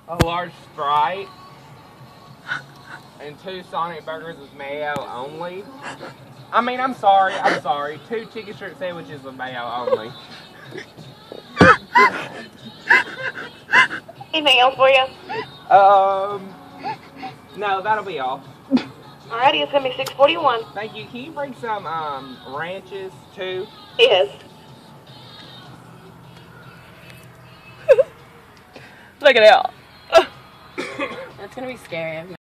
a large Sprite, and 2 Sonic Burgers with mayo only. I mean, I'm sorry. 2 chicken strip sandwiches with mayo only. Anything else for you? No, that'll be all. Alrighty, it's gonna be $6.41. Thank you. Can you bring some ranches too? Yes. Look at it all. That's gonna be scary.